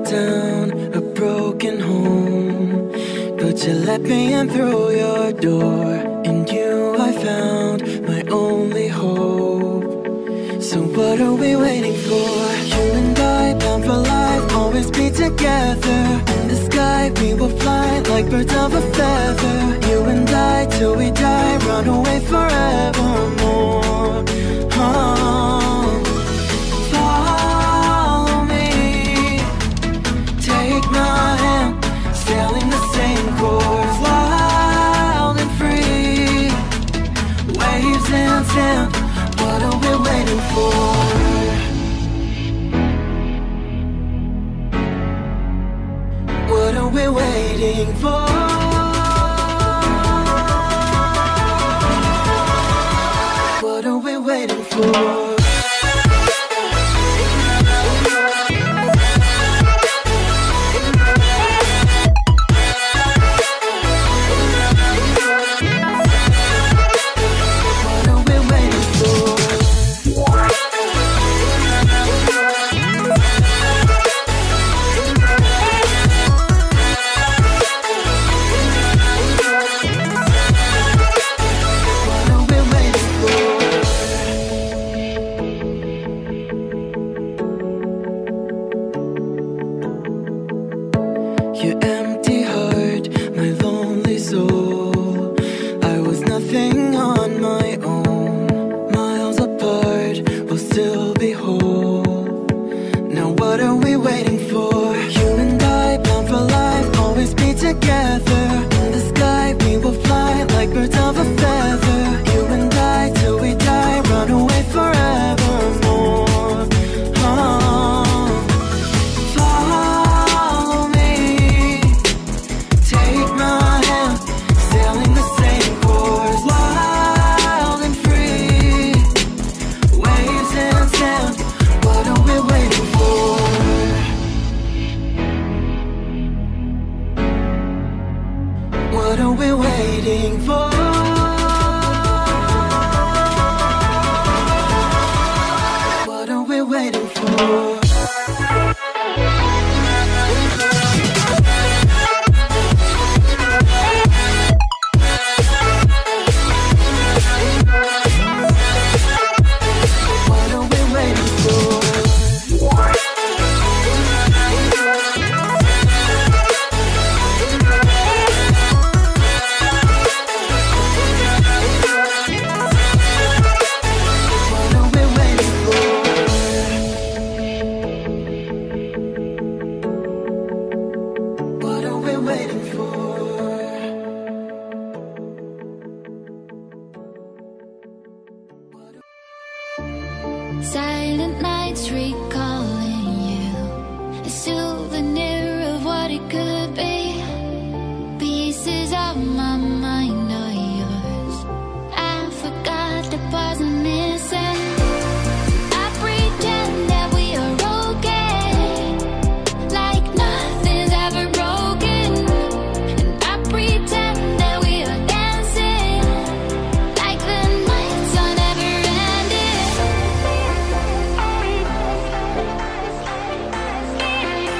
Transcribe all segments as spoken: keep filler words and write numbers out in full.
down a broken home, but you let me in through your door. In you I found my only hope. So what are we waiting for? You and I, bound for life, always be together. In the sky we will fly like birds of a feather. You and I, till we die, run away forevermore. Oh. Follow me, take my hand, sailing the same course, wild and free. Waves and sand, what are we waiting for? What are we waiting for? What are we waiting for? Your empty heart, my lonely soul. I was nothing on my own. Miles apart, we'll still be whole. Now what are we waiting for? You and I, bound for life, always be together. In the sky we will fly like birds of a feather. You and I, till we die, run away forevermore. Oh. What are we waiting for? What are we waiting for? Silent nights recalling you, a souvenir of what it could be. Pieces of my mind are yours. I forgot the parts I'm missing. I pretend that we are okay, like nothing's ever broken. And I pretend that we are dancing, like the nights are never ending.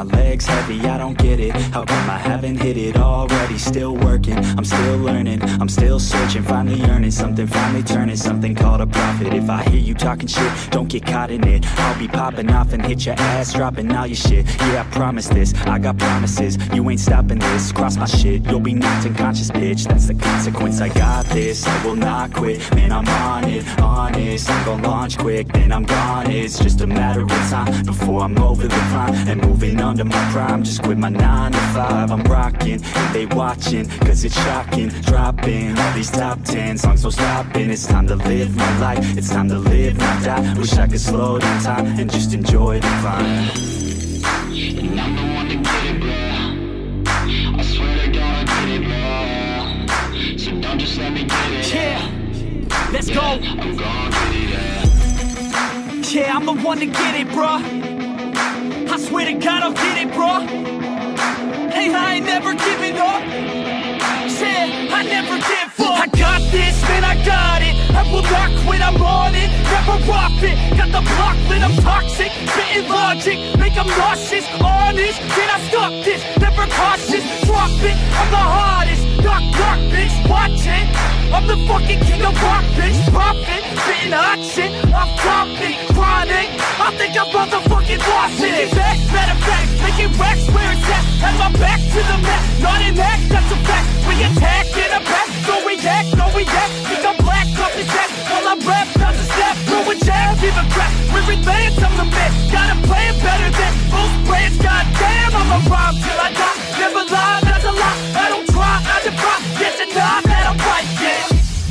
my legs heavy, I don't get it. How come I haven't hit it already? Still working, I'm still learning, I'm still searching, finally earning something, finally turning something called a profit. If I hear you talking shit, don't get caught in it. I'll be popping off and hit your ass, dropping all your shit. Yeah, I promise this, I got promises, you ain't stopping this. Cross my shit, you'll be knocked unconscious, bitch. That's the consequence, I got this, I will not quit. Man, I'm on it, honest, I'm gon' launch quick, then I'm gone. It's just a matter of time before I'm over the climb and moving under my prime. Just quit my nine to five, I'm rocking and they watching, cause it's shocking. Dropping all these top ten songs, no stopping. It's time to live my life, it's time to live, not die. Wish I could slow down time and just enjoy the climb. And I'm the one to get it, bro. I swear to God I get it, bro. So don't just let me get it. Yeah, let's yeah, go. I'm gon' get it, yeah. Yeah, I'm the one to get it, bro. I swear to God I'll get it, bro. Hey, I ain't never giving up. Yeah, I never give up. I got this, man, I got it. I will not quit, I'm on it. Never off it. Got the block lit, I'm toxic. Spitting logic, make them nauseous. Honest, can I stop this? Never cautious, drop it. I'm the hardest. Knock, knock, bitch, watch it. I'm the fucking king of rock, bitch. Profit, spitting hot shit. Off topic, chronic. I think I'm motherfucking lost it. Making back, matter of fact, making racks where it's at. Have my back to the mat, not an act, that's a fact. We attack in a back, no react, no react. Think I'm black, up his back, while I rap, not to step. Throw a jab, give a crap. We're advanced, I'm the man. Gotta play it better than most brands. Goddamn, I'm a rhyme till I die. Never lie, that's a lie. I don't try, I defy. Yes and nah, that I'm right, yeah.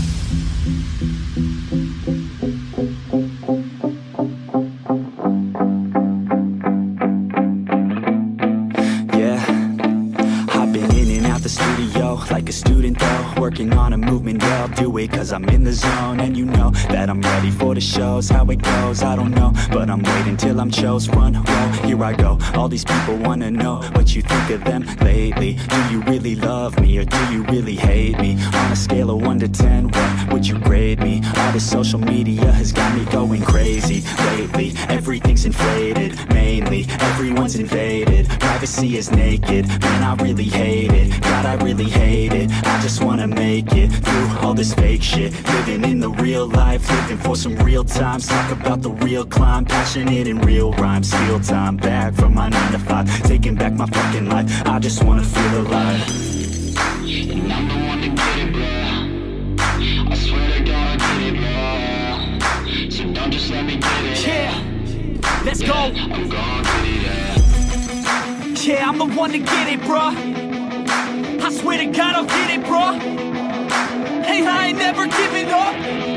Like a student though, working on a movement, yeah, I'll do it cause I'm in the zone. And you know that I'm ready for the shows. How it goes, I don't know, but I'm waiting till I'm chose. Front row, here I go. All these people wanna know what you think of them lately. Do you really love me or do you really hate me? On a scale of one to ten, what would you grade me? All this social media has got me going crazy lately. Everything's inflated, mainly everyone's invaded. Privacy is naked, man, I really hate it. God, I really hate it. I just wanna make it through all this fake shit. Living in the real life, living for some real times. Talk about the real climb, passionate in real rhymes. Steal time back from my nine to five, taking back my fucking life. I just wanna feel alive. And I'm the one to get it, bro. I swear to God I get it, bro. So don't just let me get it. Yeah, let's yeah, go. I'm gon' get it, yeah. Yeah, I'm the one to get it, bro. I swear to God I'll get it, bro. Hey, I ain't never giving up.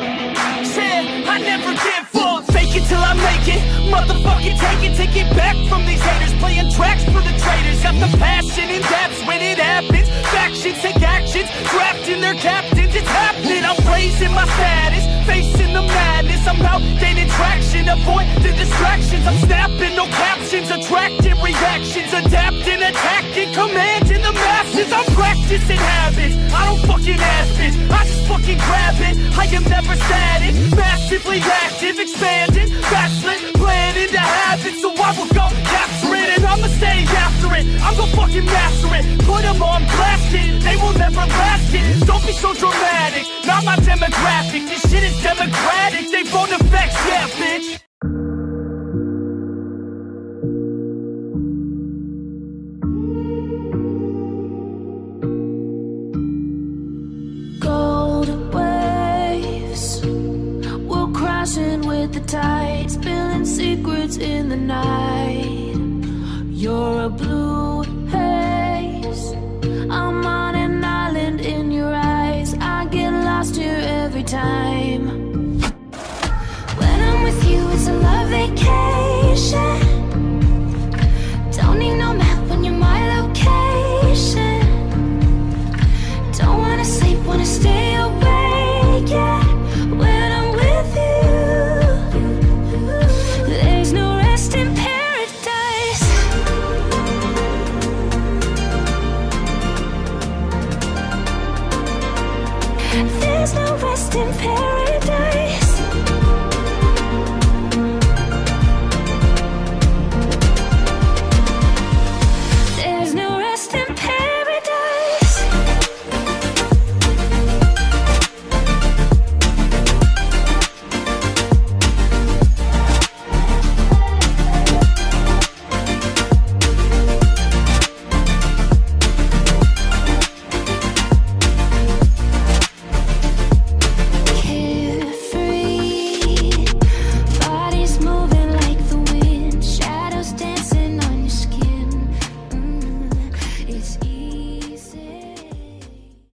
Yeah, I never give up. Fake it till I make it. Motherfucking take it, take it back from these haters. Playing tracks for the traitors. Got the passion in depths when it happens. Factions take actions, drafting their captains. It's happening, I'm raising my status. Facing the madness, I'm out gaining traction. Avoid the distractions, I'm snapping, no captions. Attracting reactions, adapting, attacking, commanding the masses. I'm practicing habits, I don't fucking ask bitch. I just fucking grab it, I am never static. Massively active, expanding, backslid, planning to have it. So I will go capture it, and I'ma stay after it. I'm gonna fucking master it, put them on blast it. They will never last it, don't be so dramatic. Not my demographic, this shit is democratic. They phone effects, yeah bitch. With the tide, spilling secrets in the night. You're a blue haze, I'm on an island in your eyes. I get lost here every time. When I'm with you, it's a love vacation. Don't need no map when you're my location. Don't wanna sleep, wanna stay awake, yeah. When I'm with you, there's no rest in paradise. There's no rest in paradise.